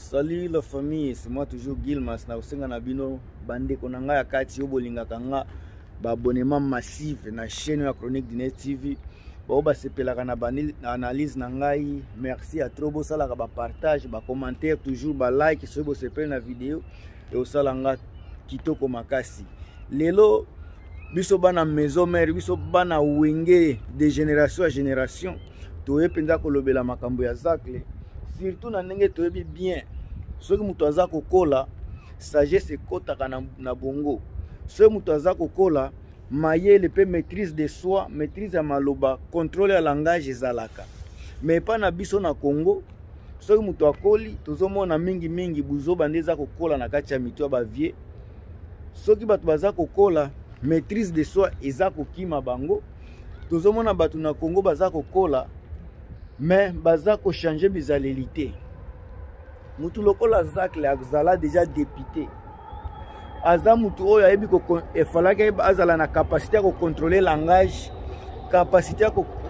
Salut la famille, c'est moi toujours Gilmas na usenga na bino bande konanga ya kati obolinga kanga ba abonnement massif na chaîne ya Chronique du Net TV. Ba sepelaka na analyse na ngai. Merci à trop bo sala ba partage, ba commentaire toujours ba like so bo sepel na vidéo et osala nga kitoko makasi. Lelo biso bana maison mère, biso bana wenge de génération à génération. Toye penza kolobela makambo ya Zacle. Surtout na ndenge toyebi bien soki mutu aza kokola sagesse ekotaka na bongo, soki mutu aza kokola mayele pe maîtrise de soi, maîtrise ya maloba, contrôle ya langage ezalaka. Mais pas na biso na Congo soki mutu akoli tozomona mingi buzoba nde eza kokola na kati ya mito ya bavie. Soki bato baza kokola maîtrise de soi eza kokima bango. Tozomona bato na Congo baza kokola mais baza ko changer bizalelité. Mutu lokola Zacle azala déjà député. Aza mutu oyo ayebi ko efalaka azala na capacité ya ko contrôler langage, capacité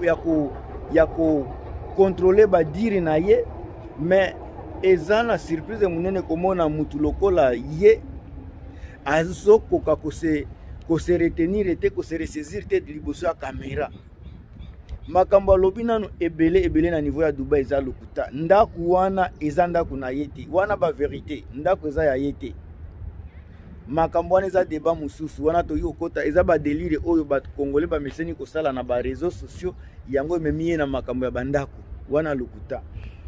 ya ko contrôler badiri na ye, mais eza na surprise munene komona mutu lokola ye azokoka ko se retenir te, ko se ressaisir te liboso ya caméra. Makambo alobi nanu ebele na niveau ya Dubai eza lokuta. Ndaku wana eza ndaku na yete. Wana ba vérité. Ndaku eza ya yete. Makambo wana eza débat mususu. Wana to yokota eza ba délire oyo ba Congolais ba meseni ko sala na ba réseaux sociaux yango ememiye na makambo ya bandaku. Wana lokuta.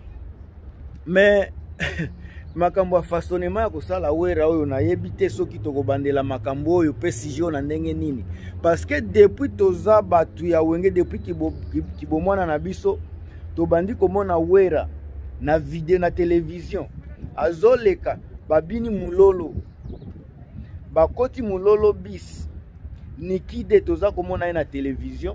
Mais makambo ya façonnement ya kosala wera oyo na yebite soki toko bandela makambo oyo pe sijo na ndenge nini. Parce que depuis toza batu ya wenge, depuis kibomwana na biso to bandi komona wera na video na télévision azoleka babini mulolo bakoti mulolo bis nikide toza komona na télévision.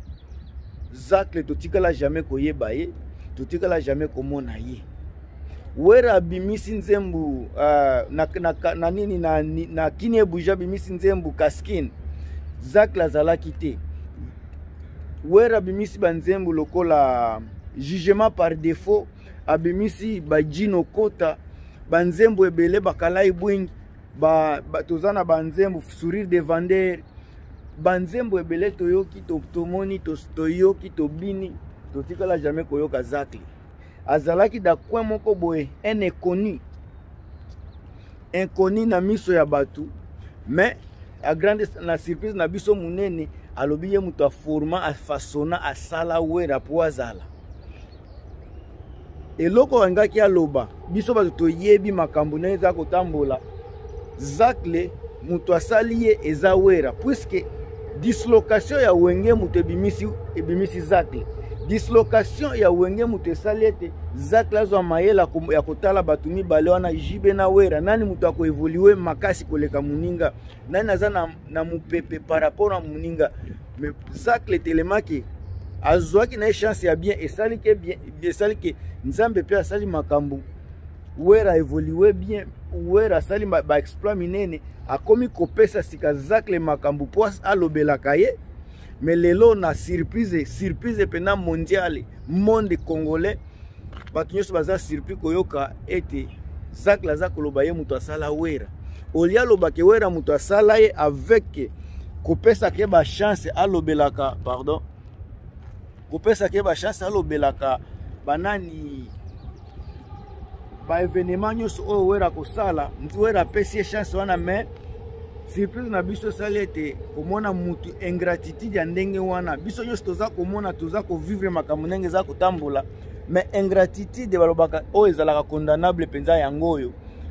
Zacle totikala jamais koyeba ye, totikala jamais komona ye. Wera bimisi nzembu na nini na kini ebuja bimisi nzembu kaskine. Zacle azalaki te. Wera bimisi banzembu lokola jugement par défaut, abimisi bajino kota banzembu ebele bakalai bwing tozana banzembu sourire de vendeur banzembu ebele toyoki tomoni toyoki tobini totikala jamais koyoka Zacle. Azalaki da coin moko boye un inconnu na miso ya batu, mais a grande na surprise na biso munene alobi ye mutu aforma afasona asala wera po azala. Eloko wangaki aloba biso bato toyebi makambo na eza kotambola. Zacle mutu asali ye eza wera, puisque dislocation ya wenge mutu ebimisi Zacle. Dislocation ya wenge mutu esali ete Zacle azwa mayela ya kotala batu mibale wana jibe na wera. Nani mutu ako evoluer makasi koleka muninga, nani aza na mupepe par rapport na muninga. Mais Zacle telemaki azwaki na chance ya bien esali ke nzambe pe asali makambo wera evoluer bien, wera asali ba exploit minene akomi kopesa sika Zacle makambo po alobelaka ye. Mais lelo na surprise pena mondiale monde congolais batu nyoso baza surpris koyoka ete Zacle aza koloba ye mutu asala wera. Olia loba ke wera mutu asala ye avec kopesa ke ba chance alobelaka, pardon, kopesa ke ba chance alobelaka banani ba événement nyoso oyo wera kosala mutu wera pesi chance wana. Mais surprise na biso sali ete komona mutu ingratitude ya ndenge wana. Biso nyoso toza komona toza ko vivre makambo ndenge za kotambola, mais ingratitude balobaka oyo ezalaka condamnable penza yango oyo.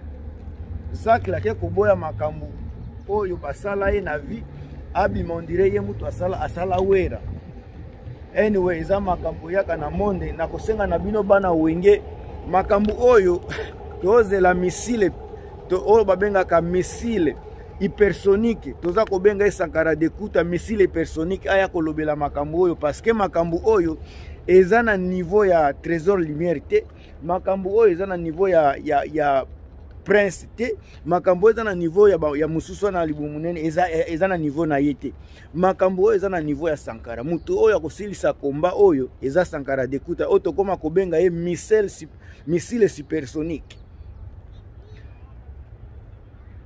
Zacle ake koboya makambo oyo basala ye na vie abima ondire ye mutu asala wera. Anyway, eza makambo yaka na monde na kosenga na bino bana wenge makambo oyo tozela missile oyo babengaka missile hypersonique. Toza kobenga Sankara d'Ekuta missile hypersonique aya kolobela makambo oyo, parce que makambo oyo eza na niveau ya trésor lumière te, makambo oyo eza na niveau ya prince te, makambo eza na niveau ya mususu na libumunene eza na niveau na yete. Makambo oyo eza na niveau ya Sankara. Mutu oyo akosilisa komba oyo eza Sankara d'Ekuta oyo tokoma kobenga ye missile supersonique.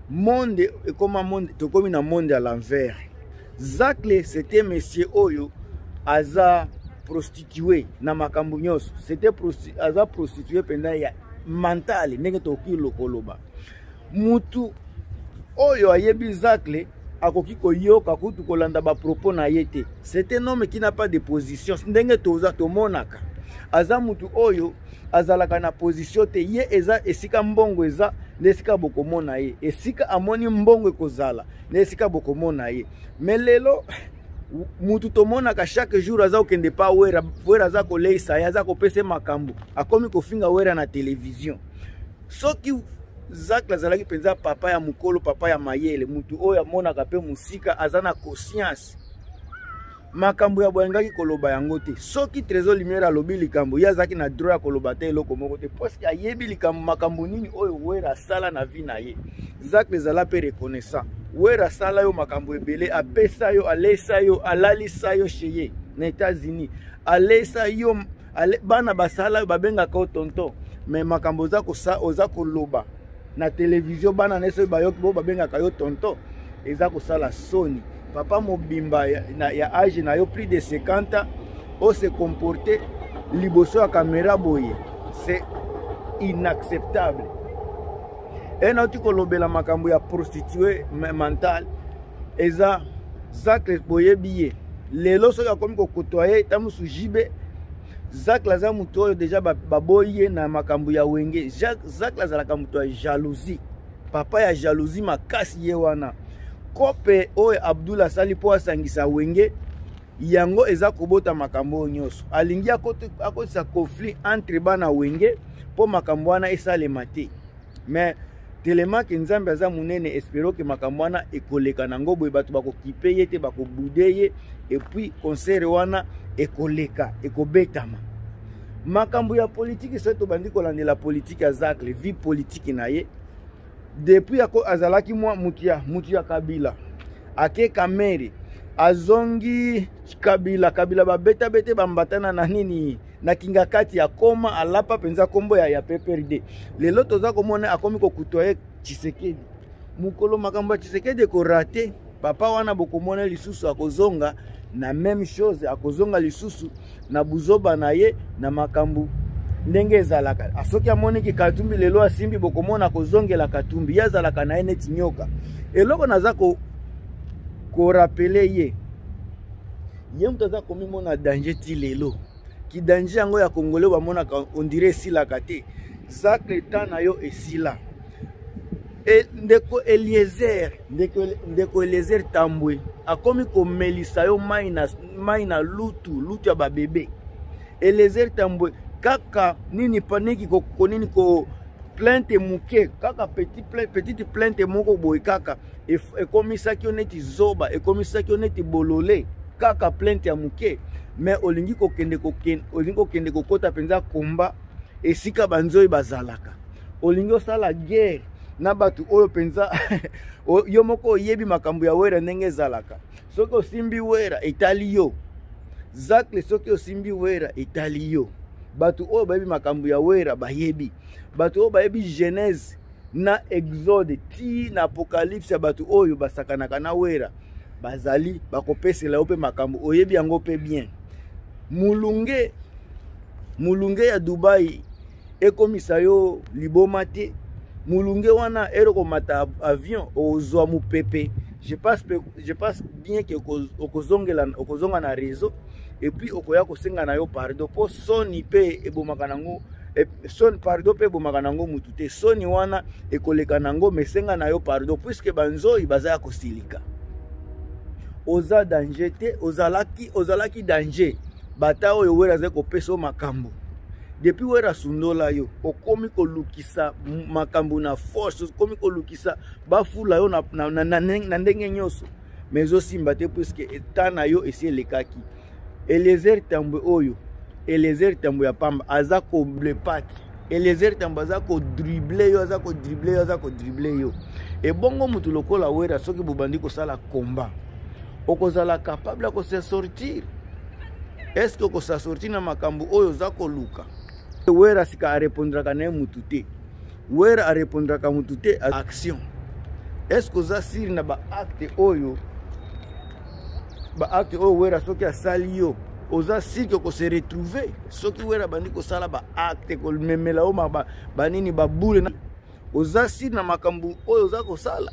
monde et comme monde to comme na monde à l'envers. Zacle c'était monsieur oyo aza prostitué na makambo nyonso, c'était aza prostitué pendant ya mental ndenge toki lokoloba. Mutu oyo ayebi Zacle akoki koyoka kutu kolanda ba propos na yete. C'est un homme qui n'a pas de position. Ndenge toza tomonaka aza mutu oyo azalaka na position te, ye eza esika mbongo eza nesika bokomona ye, esika amoni mbongo ekozala nesika bokomona ye. Mais lelo mutu tomonaka chaque jour aza okende pa wera aza koleisa aza kopesa makambo akomi kofinga wera na television. Soki Zacle azalaki penza papa ya mukolo, papa ya mayele, mutu oyo amonaka pe musika aza na conscience makambo ya boyangaki koloba yango te. Soki Trésor Lumière alobi likambo ya zaki na droit ya koloba te eloko moko te, parce que ayebi likambo makambo nini oyo wera sala na vie na ye. Zacle ezala pe reconnaissant wera sala yo makambo ebele, apesa yo, alesa yo, alalisa yo cheye na États-Unis, alesa yo bana basala yo babengaka tonton, mais makambo za kosa oza koloba na télévision bana neso bayoki bo babengaka yo tonton, eza kosala soni. Papa mobimba ya âge na yo plus de 50 ans o se comporter liboso ya caméra boye, c'est inacceptable. Et na tu kolobela makambo ya prostituée mental eza Zacle boye biye lelo so ya komi ko kotoyer tamusu jibe. Zacle aza mutu oyo déjà baboye na makambo ya wenge. Zacle azalaka mutu ya jalousie, papa ya jalousie makasi ye wana. Kope oyo Abdul asali po asangisa wenge yango eza kobota makambo nyonso. Alingi akotisa conflit entre bana wenge po makambo wana esalema te. Mais tellement que Nzambe aza munene, espero que makambo wana ekoleka nango boye bato bakokipe ye te bakobude ye, et puis concert wana ekoleka ekobetama. Makambo ya politique so to bandi kolandela politique ya Zacle, vie politique na ye depuis ako azalaki mutu ya Kabila ake Kamere azongi Kabila babeta bete bambatana na nini na kinga kati ya koma alapa penza kombo ya PPRD. Lelo toza komona akomi kokutoye Tshisekedi mukolo makambo ya Tshisekedi ko raté, papa wana bokomona lisusu akozonga na même chose, akozonga lisusu na buzoba na ye na makambo ndenge ezalaka. Asoki amoni ki Katumbi lelo asimbi bokomona kozongela Katumbi yazalaka na ene tinyoka. Eloko naza ko rappeler ye mutaza komi mona danger ti lelo ki danger yango ya Congolais bamona on dirait sila kate. Zacle tana yo esila. E ndeko Eliezer Tambwe akomi ko melisa yo maina lutu ya babebe. Eliezer Tambwe kaka nini paniki ko nini ko plainte muke kaka petite plainte moko boy kaka ekomisaki oneti zoba, ekomisaki oneti bolole kaka plainte ya muke. Mais olingi kokende kokota penza komba esika banzoi bazalaka, olingi osala guerre na batu oyo penza yo moko oyebi makambo ya wera ndenge ezalaka. Soki osimbi wera etali yo Zacle, soki osimbi wera etali yo. Batu oyo bayebi makambo ya wera bayebi, batu oyo bayebi Genèse na Exode ti na Apocalypse ya batu oyo basakanaka na wera bazali bakopesela yo pe makambo oyebi yango pe bien. Mulunge ya Dubai ekomisa yo liboma te. Mulunge wana eroko mata avion ozwa mupepe. Je pense bien que okozonga na réseau et puis okoya kosenga na yo pardon po soni pe ebomaka nango son pardon pe ebomaka nango mutu te. Soni wana ekoleka nango mesenga na yo pardon puisque banzoi baza ya kosilika. Oza danger te, ozalaki danger bata oyo wera ze kopesa makambo. Depuis wera sundola yo okomi kolukisa makambo na force, okomi kolukisa bafula yo na ndenge nyonso mezo simba te puisque etana yo esi elekaki. Eliezer Tambwe oyo Eliezer Tambwe ya pamba aza ko blepati. Eliezer Tambwe aza ko dribble yo, e bongo mutu lokola wera soki bobandi kosala combat okozala capable ko se sortir. Est-ce que ko sa sortir na makambo oyo za ko luka? Wera sika a répondra ka na mutu te. Wera a répondra ka mutu te action. est-ce que oza siri na ba acte oyo wera soki asali yo oza siri ko se retrouver soki wera bandi ko sala ba acte ko memela o banini ba boule na oza siri na makambu oyo oza ko sala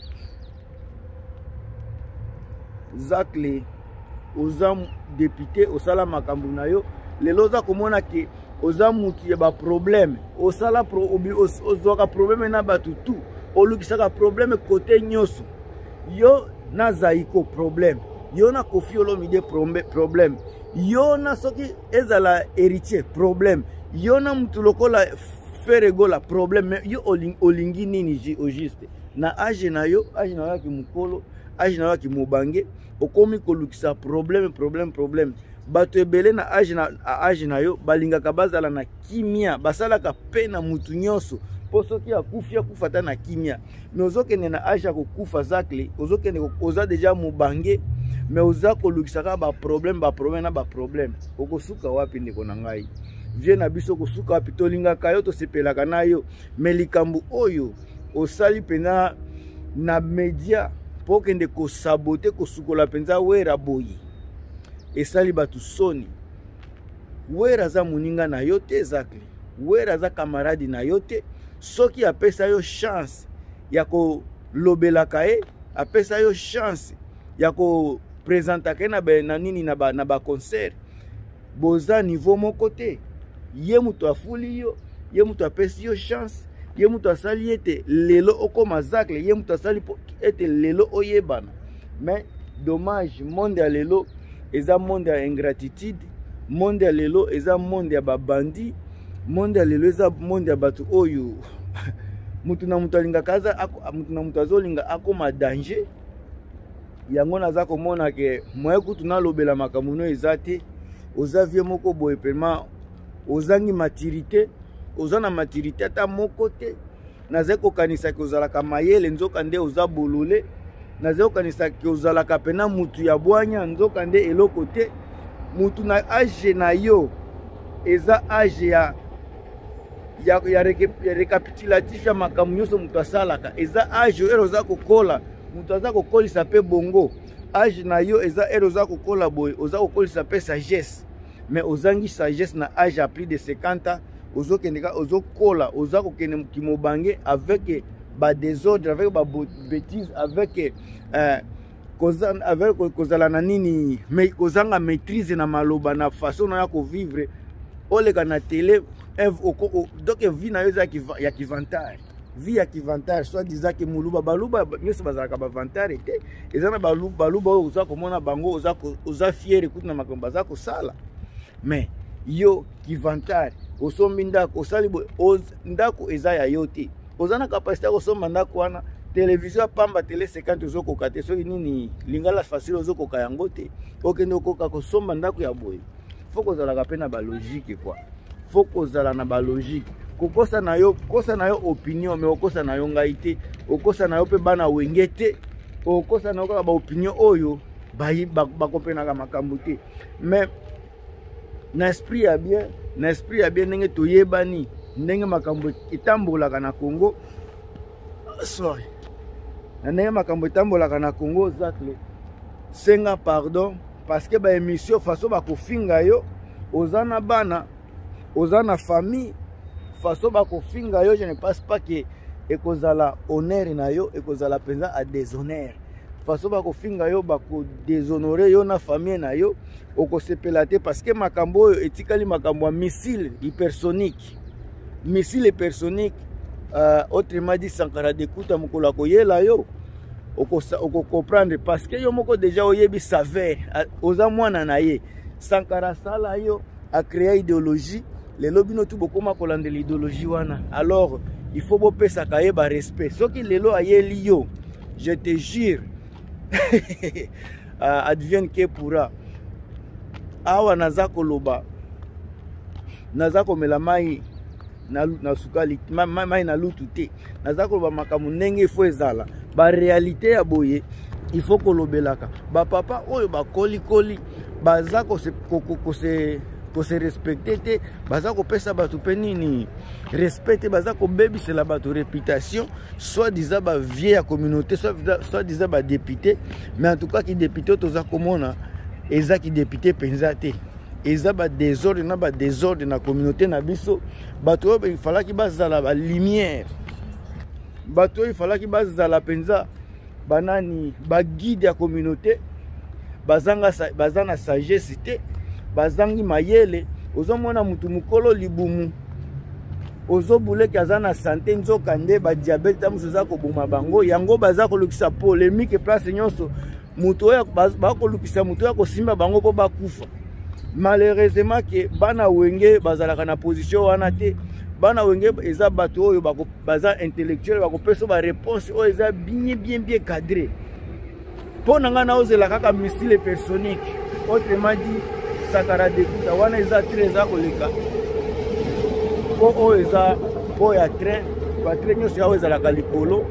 zakle oza député osala makambu na yo lelo oza komona ke oza mutu ya ba problème osala ozwaka problème na batu tu olukisaka problème côté nyoso yo na Zaiko problème yo na Koffi Olomide problème yo na soki ezala héritier problème yo na mutu lokola Feregola problème yo olingi nini au juste na age na yo ki mukolo age na yo ki mobange okomi kolukisa problème bato ebele na age na yo balingaka bazala na kimia basalaka pe na mutu nyonso po soki akufa ta na kimia mais ozokende na age ya kokufa zakle ozokende oza deja mobange mais oza kolukisaka ba problème okosuka wapi ndeko na ngai vie na biso kosuka wapi tolingaka yo tosepelaka na yo mais likambo oyo osali pena na media po kende kosabote kosukola penza wera boyi esali batu soni wera za muninga na yo te zakle wera za camarade na yo te soki apesa yo chance ya ko lobelaka ye apesa yo chance ya ko présentaka na nini na ba concert boza niveau moko te ye mutu afuli yo ye mutu apesi yo chance ye mutu asali ete lelo okoma zakle ye mutu asali ete lelo oyebana mais dommage monde ya lelo eza monde ya ingratitude monde ya lelo eza monde ya babandi monde ya lelo eza monde ya batu oyo mutu na mutu alingaka mutu na mutu azolinga akoma danger yango naza komona ke moye kutu nalobela makambo no eza te oza vie moko boye pema ozangi maturité oza na maturité ata moko te naza kokanisa ke ozalaka mayele nzoka nde oza bolole naza kokanisa ke ozalaka pena mutu ya bwanya nzoka nde eloko te mutu na age na yo eza age ya recapitulatif ya makambo nyonso mutu asalaka eza age oyo oza kokola mutu aza kokolisa pe bongo age na yo eza ero oza kokola boye oza kokolisa pe sagesse mais ozangi sagesse na age à plus de 50 ans ozokendeka ozokola oza kokende kimobange avec ba désordre avec ba bêtise avec kozala na nini mais kozanga maîtrise na maloba na façon na ko vivre oleka na télé donc vie na yo ya kivantage vie ya kivantage soit disant que muluba baluba nyonso bazalaka bavantare te eza na baluba oyo oza komona bango oza fiere kutu na makambo baza kosala mais yo kivantage osombi ndako osali ndako eza ya yo te oza na kapasité ya kosomba ndako wana télévision pamba télé 50 ozokoka te soki nini lingala facile ozokoka yango te okende okoka kosomba ndako ya boye faut kozalaka pe na balogique quoi faut kozala na balogique kokosa na yo opinion mais okosa na yo ngai te okosa na yo pe bana wenge te okosa na yo kaka ba opinion oyo bakopenaka makambo te mais na esprit ya bien ndenge toyebani ndenge makambo etambolaka na Congo sorry ndenge makambo etambolaka na Congo zakle senga pardon parce que ba émission façon bakofinga yo oza na bana oza na famille façon bakofinga yo je ne pense pas que ekozala honneur na yo ekozala penza à déshonneur façon bakofinga yo bako déshonorer yo na famille na yo okosepela te parce que makambo oyo etikali makambo ya missile hypersonique autrement dit Sankara dekuta mokolo koyela yo oko comprendre parce que yo moko déjà oyebi saveur oza mwana na ye Sankara sala yo a créé idéologie les lobino tout beaucoup ma kolande l'idéologie wana alors il faut bopesa kaye ba respect soki lelo ayeli yo je te jure advienne que pourra awa naza koloba naza komela mai na sukali mai na lutu te naza koloba makambo ndenge ifo ezala ba réalité ya boye il faut kolobelaka ba papa oyo ba kolikoli baza ko se respecter te baza ko pesa bato penini respecter baza ko bebisa la bato réputation soit disant ba vieille ya communauté soit disant ba député mais en tout cas qui député toza komona eza ki député penza te eza ba désordre na communauté na biso bato il fallait ki bazala ba lumière bato il fallait ki bazala penza banani ba guide ya communauté bazana sagesse te bazangi mayele ozomona mutu mukolo libumu ozobule kazana santé nzoka nde ba diabète tamusuza ko boma bango yango baza ko lukisa polémique place nyonso mutu oya ba ko lukisa mutu ya ko simba bango po bakufa malheureusement que bana wenge bazalaka na position wana te bana wenge eza bato oyo baza intellectuel bako peso ba réponse oyo eza bien cadré pona nga na ozela kaka missile personique autrement dit sakara dekuta wana eza très za koleka po oyo eza po ya train ba train nyonso yawo ezalaka likolo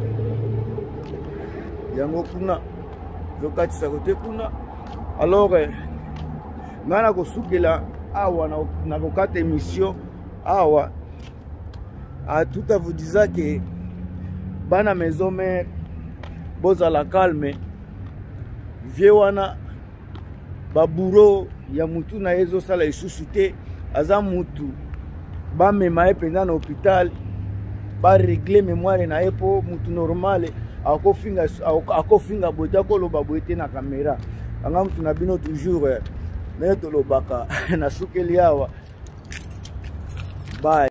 yango kuna zokatisa kote kuna alors nga na kosukela awa na kokata émission awa tout à vous disant que bana maison mère bozala calme vie wana baburo ya mutu na ezo sala isusu te aza mutu bamema ye penza na hôpital ba régler mémoire na ye po mutu normale akofinga bote akoloba boye te na caméra anga mutu na bino toujours me tolobaka na sukeli awa bye.